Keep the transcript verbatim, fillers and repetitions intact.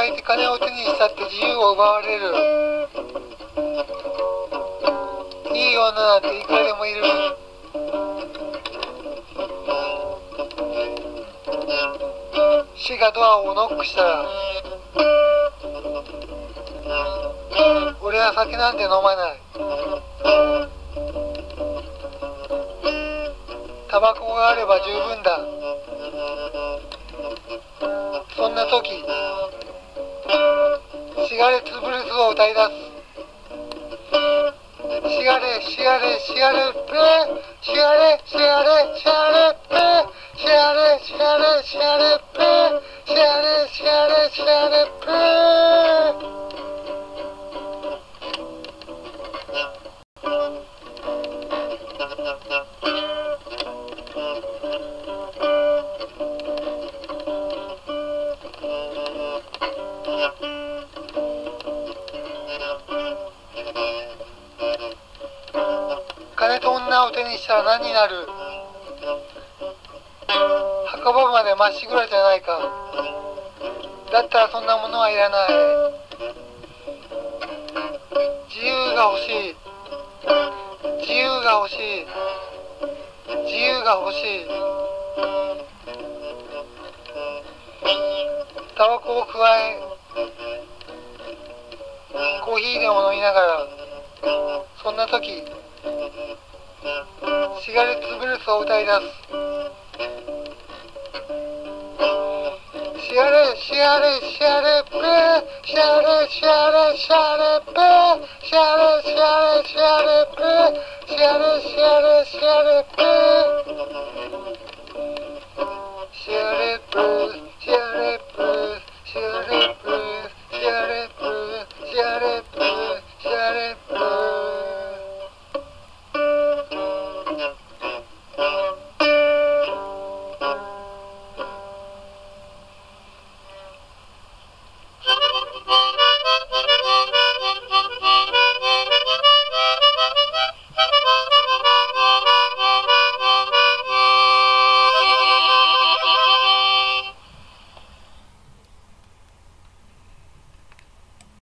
働いて金を手にしたって自由を奪われる。いい女なんていくらでもいる。死がドアをノックしたら、俺は酒なんて飲まない。タバコがあれば十分だ。そんな時、シガレッツブルースを歌い出す。シガレシガレシガレプレシガレシガレシガレプレシガレシガレシガレプレシガレシガレシガレプレ。金と女を手にしたら何になる。墓場までまっしぐらじゃないか。だったらそんなものはいらない。自由が欲しい。自由が欲しい。自由が欲しい。タバコをくわえ、コーヒーでも飲みながら、そんな時、シガレッツブルースを歌い出す。シガレシガレシガレプレシガレシガレシガレプレシガレシガレシガレプレシガレシガレシガレプレシガレプレ